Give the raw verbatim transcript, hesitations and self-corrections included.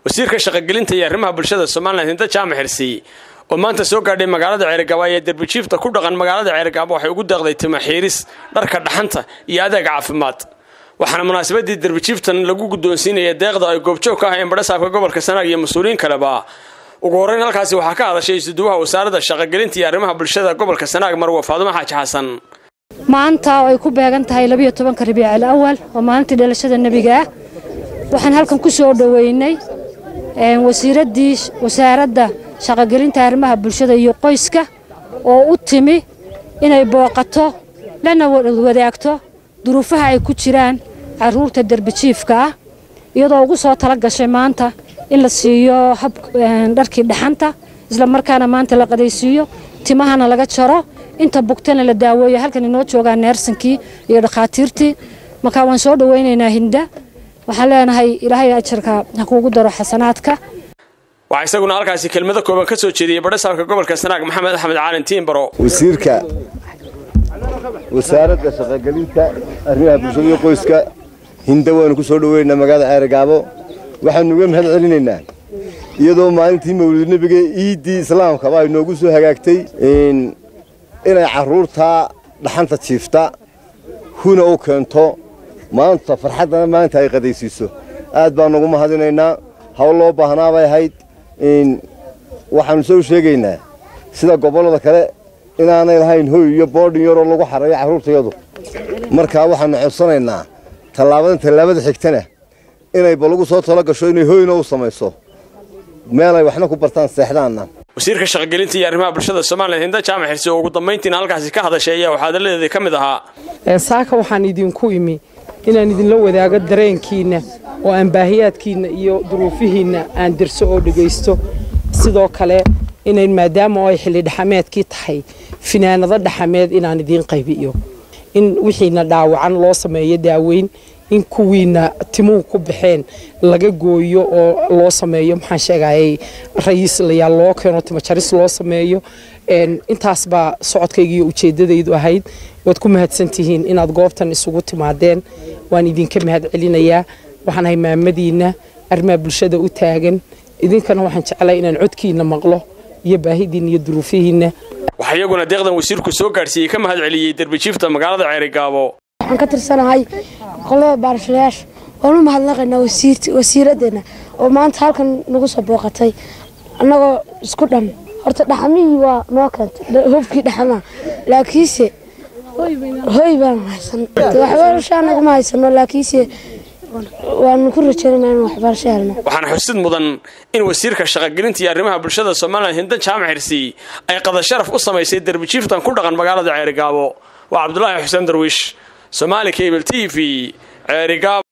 wasiirka shaqagelinta iyo arrimaha bulshada Soomaaliland Hinda Jaamac Xirsi oo maanta soo gaadhay magaalada Ceerigabo ee darbijiifta ku dhaqan magaalada Ceerigabo waxay ugu deeqday timo xiiris dharka dhaxanta iyo adeeg caafimaad waxaana munaasabadii darbijiiftan lagu guddoonsiinayay deeqda ay goobjoog ka ahaayeen badhasaabka gobolka Sanaag iyo mas'uuliyiin kaleba ugu horeyn halkaasi waxaa ka hadashay isduwaha wasaaradda shaqagelinta iyo arrimaha bulshada gobolka Sanaag Marwo Faadumo Xaaji Xasan maanta ay ku beegan tahay laba iyo tobanka Rabiicul Awwal oo maalintii dhalashada nabiga waxaan halkan ku soo dhaweynay ee wasiiradii wasaaradda shaqagelinta arrimaha bulshada iyo qoyska oo u timi inay booqato lana wadaagto duruufaha ay ku jiraan caruurta darbijiifka ah iyadoo ugu soo tala gashay maanta in la siiyo hab dharkii dhaxanta isla markaana maanta la qadaysiyo timahana laga jaro inta bugtana la daaweeyo halkan inoo joogaan neersankii iyo dhaqaatiirtii marka waan soo dhaweynaynaa Hinda waxaan leenahay ilaahay ajarka ha kuugu daro xasanaadka waxa isaguna halkaasi kelmado kooban ka soo jeediyay badhasaabka gobolka Sanaag Maxamed Axmed Caalin Tiimbaro wasiirka wasaaradda shaqagelinta arrimaha bulshada iyo qoyska Hinda waan ku soo dhaweynaa magaalada Ceerigabo waxaan uga mahad celinaynaa iyadoo maalintii mawlid nabiga Eidii Islaamka ay noogu soo hagaagtay in inay caruurta dhaxanta jiifta huna u keento maanta farxadana maanta ay qadaysiiso aad baan ugu mahadinaynaa hawl loo baahnaa bay ahayd in waxaan soo sheegaynaa sida gobolada kale inaanay lahayn hooy iyo boarding yar oo lagu xareeyo caruurtayadu marka waxaan codsanaynaa talaabadan talaabada xigtana inay balagu soo talo gasho inay hooyna u samayso meel ay waxna ku bartaan seexdaana wasiirka shaqagelinta iyo arrimaha bulshada Soomaaliland Hinda Jaamac Xirsi oo ugu dambeyntii halkaasi ka hadashay ayaa waxa hadaladeeda kamid ahaa ee saaka waxaan idinku imi inaan idin la wadaago dareenkiina oo aan baahiyaadkiina iyo duruufihiina aan dirso oo dhageysto sidoo kale inay maadaama ay xilli dhaxameedkii tahay finaanada dhaxameed inaan idin qaybiyo in wixiina dhaawacan loo sameeyo daaweyn in kuwiina timuhu ku baxeen laga gooyo oo loo sameeyo maxaan sheegayay ra'iis la loo keeno timo jaris loo sameeyo een intaas ba socodkayga iyo ujeedadaydu ahayd wad ku mahadsantihiin inaad goobtan isugu timaadeen waan idinka mahad celinayaa waxaan hay maamadiina arrimaha bulshada u taagan idinkana waxaan jecelahay inaan codkiina maqlo iyo baahidiina iyo duruufihiina waxa iyaguna deeqdan wasiirku soo gaarsiiyay ka mahad celiyay darbijiifta magaalada Ceerigabo waxaan ka tirsanahay qolada baarshayaasha oo u mahadnaqaynaa wasiirti wasiiradena oo maanta halkan nagu soo booqatay annagoo isku dhan horta dhaxamii waa noo keentay hubkii dhaxama laakiinse hooy baan haysan waxbarasho anaga ma haysano laakiinse waan ku rajaynaynaa in waxbarasho helno waxaan xusid mudan in wasiirka shaqagelinta iyo arrimaha bulshada Soomaaliland Hinda Jaamac Xirsi ay qada sharaf u samaysay darbijiiftan ku dhaqan magaalada Ceerigabo waa Cabdullaahi Xuseen Darwiish Somali Cable T V Ceerigabo